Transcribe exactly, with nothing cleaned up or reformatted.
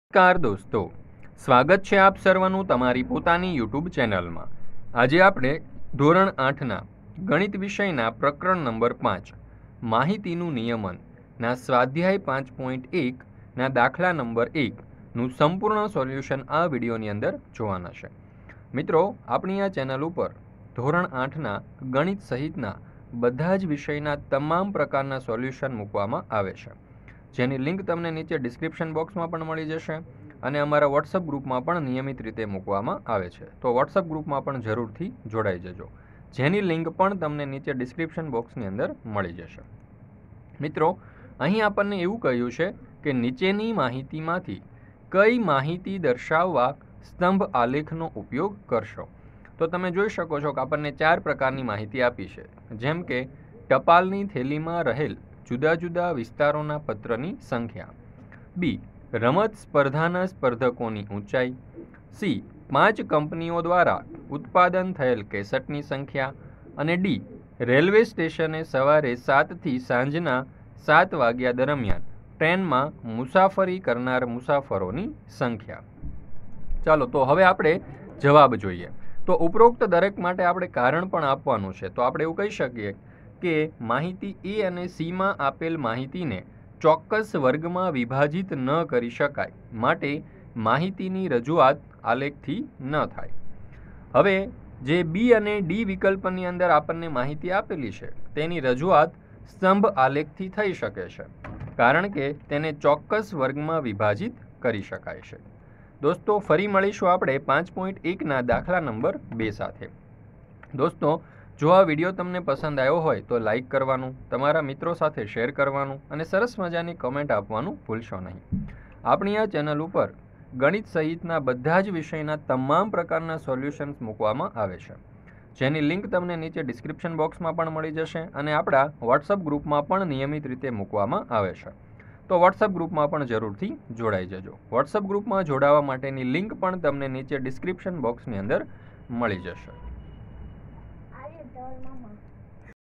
નમસ્કાર દોસ્તો, સ્વાગત છે આપ સર્વનું તમારી પોતાની યુટ્યુબ ચેનલમાં। આજે આપણે ધોરણ આઠના ગણિત વિષયના પ્રકરણ નંબર પાંચ માહિતીનું નિયમનના સ્વાધ્યાય પાંચ પોઈન્ટ એકના દાખલા નંબર એકનું સંપૂર્ણ સોલ્યુશન આ વિડીયોની અંદર જોવાના છે। મિત્રો, આપણી આ ચેનલ ઉપર ધોરણ આઠના ગણિત સહિતના બધા જ વિષયના તમામ પ્રકારના સોલ્યુશન મૂકવામાં આવે છે, જેની લિંક તમને નીચે ડિસ્ક્રિપ્શન બોક્સમાં પણ મળી જશે અને અમારા વોટ્સઅપ ગ્રુપમાં પણ નિયમિત રીતે મૂકવામાં આવે છે। તો વોટ્સઅપ ગ્રુપમાં પણ જરૂરથી જોડાઈ જજો, જેની લિંક પણ તમને નીચે ડિસ્ક્રિપ્શન બોક્સની અંદર મળી જશે। મિત્રો, અહીં આપણને એવું કહ્યું છે કે નીચેની માહિતીમાંથી કઈ માહિતી દર્શાવવા સ્તંભ આલેખનો ઉપયોગ કરશો। તો તમે જોઈ શકો છો કે આપણને ચાર પ્રકારની માહિતી આપી છે, જેમ કે ટપાલની થેલીમાં રહેલ જુદા જુદા વિસ્તારોના પત્રની સંખ્યા, બી રમત સ્પર્ધાના સ્પર્ધકોની ઊંચાઈ, સી પાંચ કંપનીઓ દ્વારા ઉત્પાદન થયેલ કેસેટની સંખ્યા અને ડી રેલવે સ્ટેશને સવારે સાતથી સાંજના સાત વાગ્યા દરમિયાન ટ્રેનમાં મુસાફરી કરનાર મુસાફરોની સંખ્યા। ચાલો, તો હવે આપણે જવાબ જોઈએ। તો ઉપરોક્ત દરેક માટે આપણે કારણ પણ આપવાનું છે। તો આપણે એવું કહી શકીએ કે માહિતી એ અને સીમાં આપેલ માહિતીને ચોક્કસ વર્ગમાં વિભાજિત ન કરી શકાય, માટે માહિતીની રજૂઆત આલેખથી ન થાય। હવે જે બી અને ડી વિકલ્પની અંદર આપણને માહિતી આપેલી છે તેની રજૂઆત સ્તંભ આલેખથી થઈ શકે છે, કારણ કે તેને ચોક્કસ વર્ગમાં વિભાજિત કરી શકાય છે। દોસ્તો, ફરી મળીશું આપણે પાંચ પોઈન્ટ એકના દાખલા નંબર બે સાથે। દોસ્તો, જો આ વિડીયો તમને પસંદ આવ્યો હોય તો લાઇક કરવાનું, તમારા મિત્રો સાથે શેર કરવાનું અને સરસ મજાની કમેન્ટ આપવાનું ભૂલશો નહીં। આપણી આ ચેનલ ઉપર ગણિત સહિતના બધા જ વિષયના તમામ પ્રકારના સોલ્યુશન્સ મૂકવામાં આવે છે, જેની લિંક તમને નીચે ડિસ્ક્રિપ્શન બોક્સમાં પણ મળી જશે અને આપણા વોટ્સઅપ ગ્રુપમાં પણ નિયમિત રીતે મૂકવામાં આવે છે। તો વોટ્સઅપ ગ્રુપમાં પણ જરૂરથી જોડાઈ જજો। વોટ્સઅપ ગ્રુપમાં જોડાવા માટેની લિંક પણ તમને નીચે ડિસ્ક્રિપ્શન બોક્સની અંદર મળી જશે।